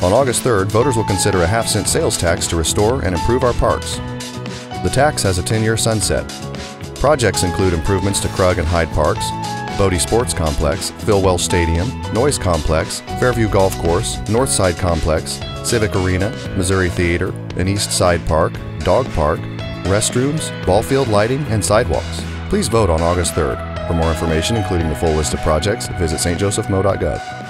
On August 3rd, voters will consider a half-cent sales tax to restore and improve our parks. The tax has a 10-year sunset. Projects include improvements to Krug and Hyde Parks, Bodie Sports Complex, Phil Welsh Stadium, Noyes Complex, Fairview Golf Course, Northside Complex, Civic Arena, Missouri Theater, an East Side Park, Dog Park, restrooms, ball field lighting, and sidewalks. Please vote on August 3rd. For more information, including the full list of projects, visit stjosephmo.gov.